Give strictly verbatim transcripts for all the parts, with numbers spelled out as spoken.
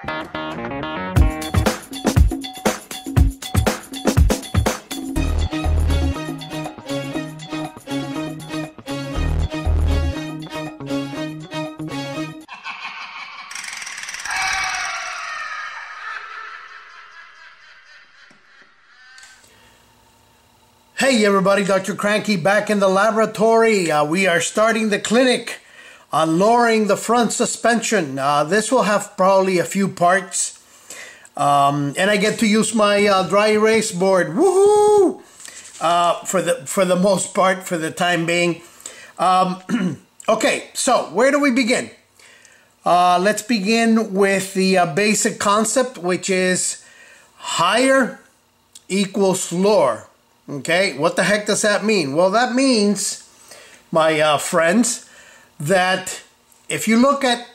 Hey everybody, Doctor Cranky back in the laboratory. Uh, we are starting the clinic on lowering the front suspension. Uh, this will have probably a few parts. Um, and I get to use my uh, dry erase board. Woohoo! Uh, for the for the most part, for the time being. Um, okay, so where do we begin? Uh, let's begin with the uh, basic concept, which is higher equals lower. Okay, what the heck does that mean? Well, that means, my uh, friends, that if you look at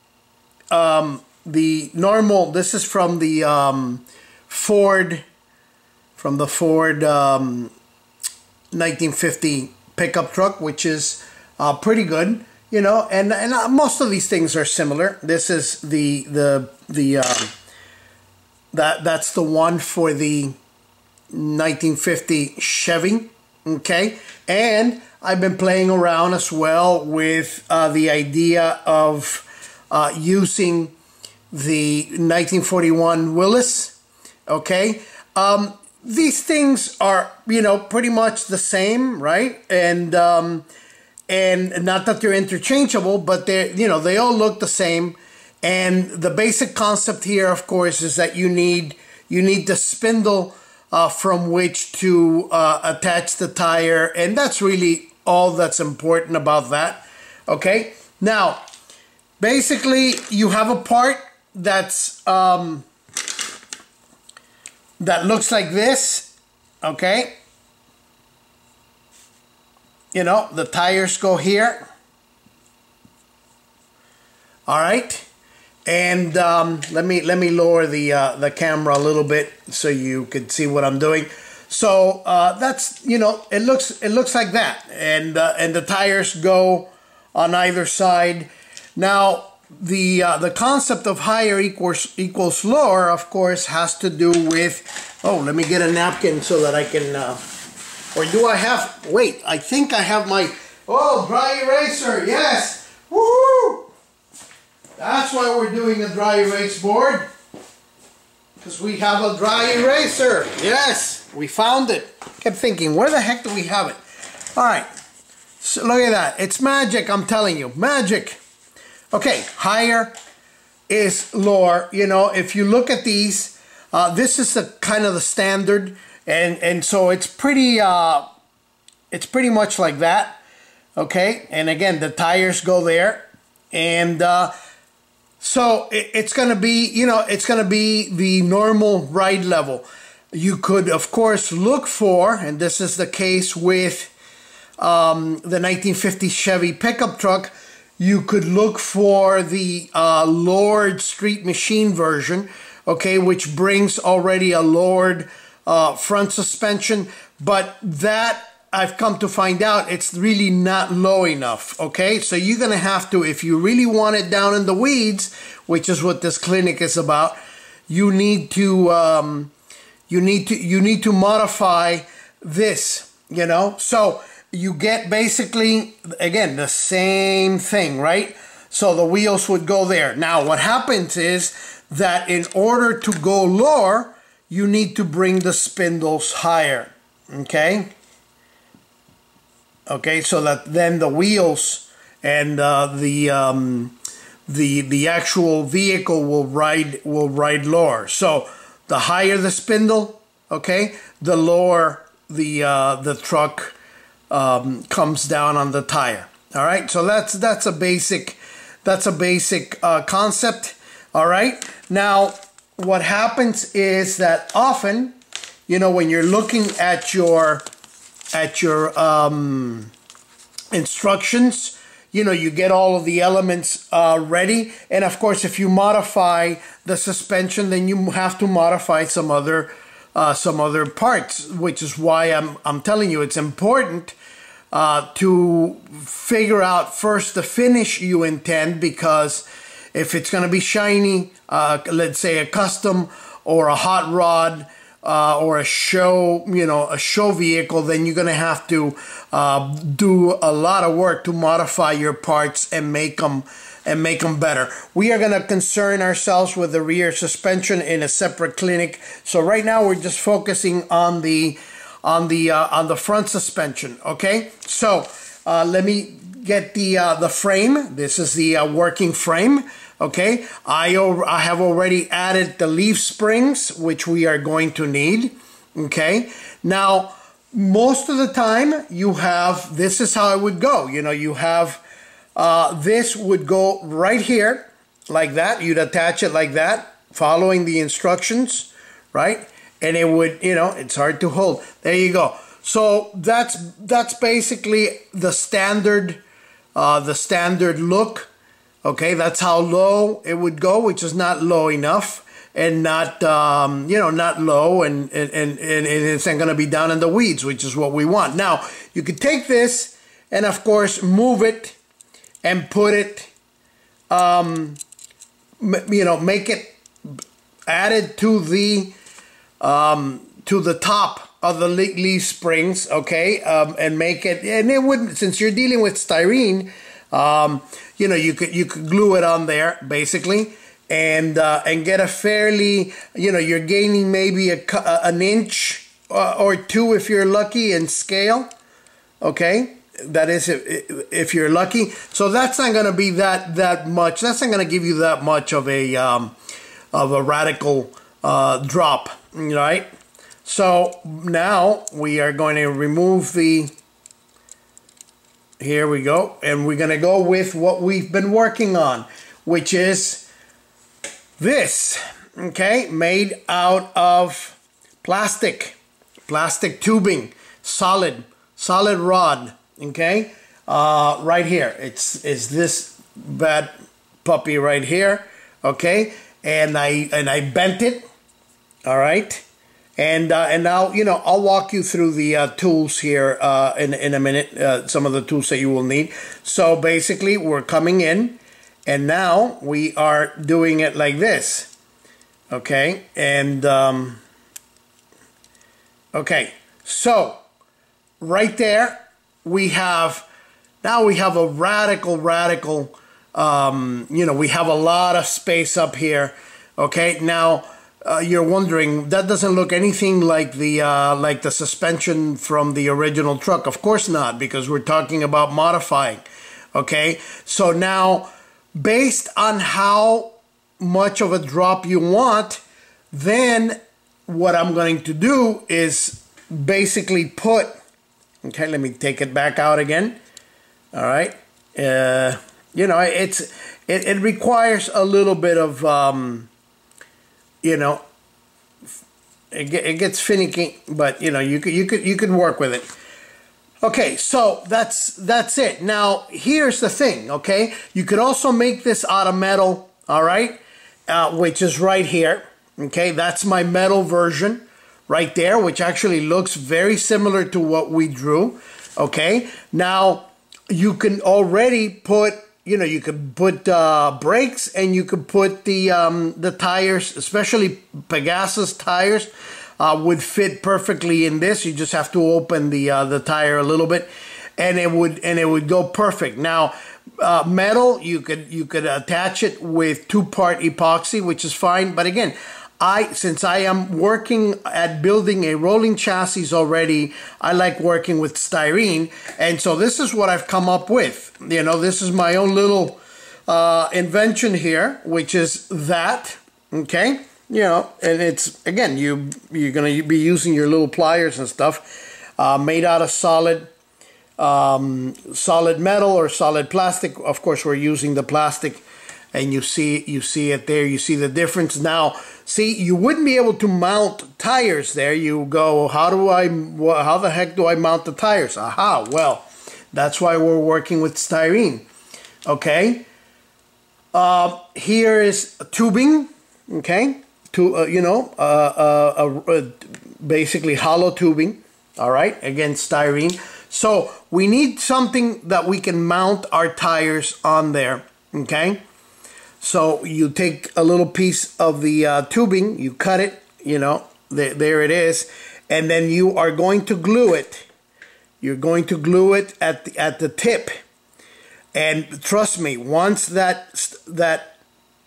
um, the normal, this is from the um, Ford, from the Ford um, nineteen fifty pickup truck, which is uh, pretty good, you know, and and uh, most of these things are similar. This is the the the uh, that that's the one for the nineteen fifty Chevy, okay? And I've been playing around as well with uh, the idea of uh, using the nineteen forty-one Willys, okay? Um, these things are, you know, pretty much the same, right? And um, and not that they're interchangeable, but they're, you know, they all look the same. And the basic concept here, of course, is that you need you need the spindle Uh, from which to uh, attach the tire, and that's really all that's important about that. Okay, now basically you have a part that's um, that looks like this. Okay, you know, the tires go here. All right. And um, let me let me lower the uh, the camera a little bit so you can see what I'm doing. So uh, that's, you know, it looks it looks like that, and uh, and the tires go on either side. Now the uh, the concept of higher equals equals lower, of course, has to do with. Oh, let me get a napkin so that I can. Uh, or do I have? Wait, I think I have my. Oh, dry eraser. Yes. Woohoo! That's why we're doing a dry erase board, because we have a dry eraser. Yes, we found it. Kept thinking, where the heck do we have it? All right, so look at that. It's magic, I'm telling you, magic. Okay, higher is lower. You know, if you look at these, uh, this is the kind of the standard, and and so it's pretty, uh, it's pretty much like that. Okay, and again, the tires go there, and. Uh, So it's going to be, you know, it's going to be the normal ride level. You could, of course, look for, and this is the case with um, the nineteen fifty Chevy pickup truck, you could look for the uh, lowered street machine version, okay, which brings already a lowered uh, front suspension, but that I've come to find out it's really not low enough, okay? So you're gonna have to, if you really want it down in the weeds, which is what this clinic is about, you need to, um, you need to, you need to modify this, you know? So you get basically, again, the same thing, right? So the wheels would go there. Now what happens is that in order to go lower, you need to bring the spindles higher, okay? Okay, so that then the wheels and uh, the um, the the actual vehicle will ride will ride lower. So the higher the spindle, okay, the lower the uh, the truck um, comes down on the tire. All right, so that's that's a basic that's a basic uh, concept. All right, now what happens is that often, you know, when you're looking at your at your um, instructions, you know, you get all of the elements uh, ready. And of course, if you modify the suspension, then you have to modify some other uh, some other parts, which is why I'm, I'm telling you it's important uh, to figure out first the finish you intend, because If it's going to be shiny, uh, let's say a custom or a hot rod, Uh, or a show, you know, a show vehicle, then you're going to have to uh, do a lot of work to modify your parts and make them and make them better. We are going to concern ourselves with the rear suspension in a separate clinic. So right now we're just focusing on the on the uh, on the front suspension. Okay, so uh, let me get the uh, the frame. This is the uh, working frame. Okay, I, I have already added the leaf springs, which we are going to need. Okay, now most of the time you have, this is how it would go. You know, you have, uh, this would go right here like that. You'd attach it like that, following the instructions, right? And it would, you know, it's hard to hold. There you go. So that's, that's basically the standard, uh, the standard look. Okay, that's how low it would go, which is not low enough, and not, um, you know, not low, and, and, and, and it's not going to be down in the weeds, which is what we want. Now, you could take this and, of course, move it and put it, um, you know, make it added to the, um, to the top of the leaf springs, okay, um, and make it, and it wouldn't, since you're dealing with styrene, um, you know, you could you could glue it on there basically, and uh, and get a fairly, you know, you're gaining maybe a an inch or two if you're lucky in scale. Okay, that is if if you're lucky. So that's not going to be that that much. That's not going to give you that much of a um, of a radical uh, drop, right? So now we are going to remove the. Here we go, and we're going to go with what we've been working on, which is this, okay, made out of plastic, plastic tubing, solid, solid rod, okay, uh, right here. It's, it's this bad puppy right here, okay, and I, and I bent it, all right. And uh, and now, you know, I'll walk you through the uh, tools here uh, in, in a minute, uh, some of the tools that you will need. So basically, we're coming in, and now we are doing it like this. Okay, and, um, okay, so right there, we have, now we have a radical, radical, um, you know, we have a lot of space up here. Okay, now, Uh, you're wondering, that doesn't look anything like the uh, like the suspension from the original truck. Of course not, because we're talking about modifying. Okay, so now based on how much of a drop you want, then what I'm going to do is basically put, okay, let me take it back out again. All right, uh, you know, it's it, it requires a little bit of um, you know, it, it gets finicky, but you know, you could you could you could work with it. Okay, so that's that's it. Now here's the thing. Okay, you could also make this out of metal. All right, uh, which is right here. Okay, that's my metal version right there, which actually looks very similar to what we drew. Okay, now you can already put. You know, you could put uh, brakes, and you could put the um, the tires, especially Pegasus tires, uh, would fit perfectly in this. You just have to open the uh, the tire a little bit, and it would and it would go perfect. Now, uh, metal, you could you could attach it with two part epoxy, which is fine. But again, I since I am working at building a rolling chassis already, I like working with styrene, and so this is what I've come up with. You know, this is my own little uh, invention here, which is that, okay? You know, and it's, again, you, you're going to be using your little pliers and stuff, uh, made out of solid, um, solid metal or solid plastic. Of course, we're using the plastic, and you see, you see it there. You see the difference. Now, see, you wouldn't be able to mount tires there. You go, how do I, how the heck do I mount the tires? Aha, well, that's why we're working with styrene. Okay. Uh, here is tubing. Okay. To uh, you know, uh, uh, uh, basically hollow tubing. All right. Again, styrene. So we need something that we can mount our tires on there. Okay. So you take a little piece of the uh, tubing, you cut it, you know, there, there it is, and then you are going to glue it. You're going to glue it at the, at the tip. And trust me, once that that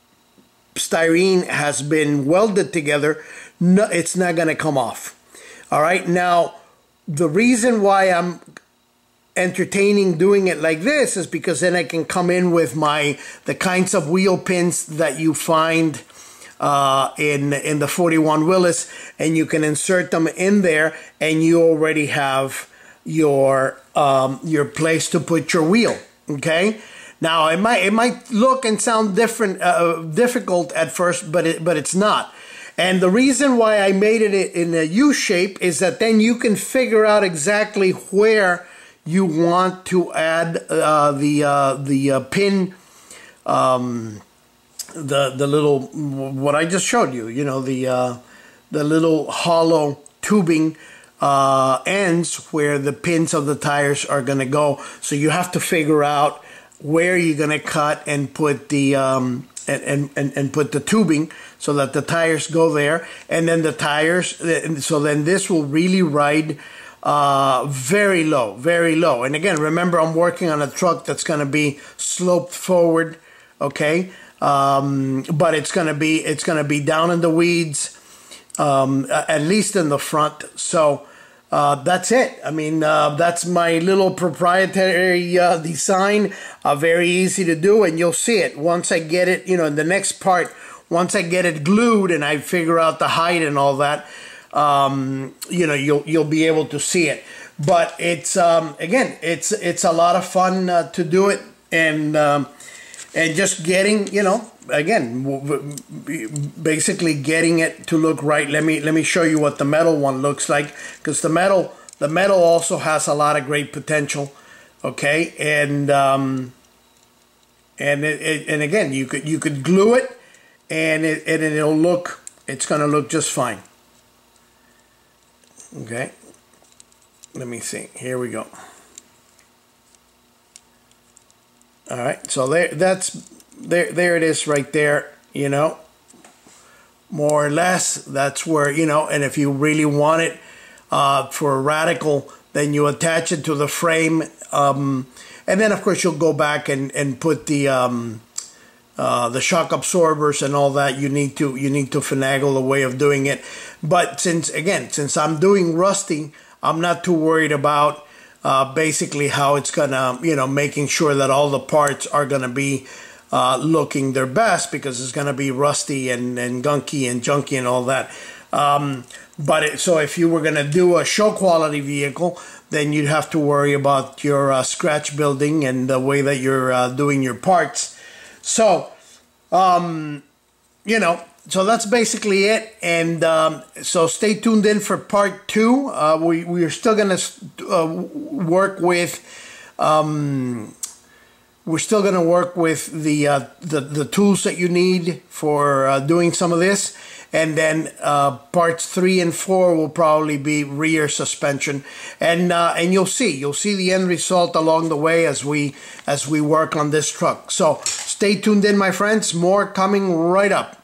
styrene has been welded together, no, it's not going to come off. All right. Now, the reason why I'm entertaining doing it like this is because then I can come in with my the kinds of wheel pins that you find uh, in in the forty-one Willys, and you can insert them in there, and you already have your um, your place to put your wheel. Okay, now it might it might look and sound different, uh, difficult at first, but it but it's not. And the reason why I made it in a U shape is that then you can figure out exactly where you want to add uh, the uh, the uh, pin, um, the the little what I just showed you. You know, the uh, the little hollow tubing uh, ends where the pins of the tires are going to go. So you have to figure out where you're going to cut and put the um, and, and and put the tubing so that the tires go there, and then the tires. So then this will really ride uh, very low, very low. And again, remember, I'm working on a truck that's going to be sloped forward. Okay, um, but it's going to be it's going to be down in the weeds. Um, at least in the front. So uh, that's it. I mean, uh, that's my little proprietary uh, design. Uh, very easy to do, and you'll see it once I get it. You know, in the next part, once I get it glued and I figure out the height and all that, um, you know, you'll you'll be able to see it. But it's um, again, it's it's a lot of fun uh, to do it, and um, and just getting, you know. Again, basically getting it to look right. Let me let me show you what the metal one looks like, because the metal the metal also has a lot of great potential. Okay, and um, and it, it, and again, you could you could glue it, and it and it'll look it's gonna look just fine. Okay, let me see. Here we go. All right, so there that's. There, there it is right there, you know, more or less. That's where, you know, and if you really want it uh, for a radical, then you attach it to the frame. Um, and then, of course, you'll go back and, and put the um, uh, the shock absorbers and all that. You need to you need to finagle a way of doing it. But since, again, since I'm doing rusting, I'm not too worried about uh, basically how it's going to, you know, making sure that all the parts are going to be Uh, looking their best, because it's going to be rusty and, and gunky and junky and all that. Um, but it, so if you were going to do a show quality vehicle, then you'd have to worry about your uh, scratch building and the way that you're uh, doing your parts. So, um, you know, so that's basically it. And um, so stay tuned in for part two. Uh, we, we are still going to uh, work with... Um, We're still going to work with the, uh, the the tools that you need for uh, doing some of this, and then uh, parts three and four will probably be rear suspension, and uh, and you'll see you'll see the end result along the way as we as we work on this truck. So stay tuned in, my friends. More coming right up.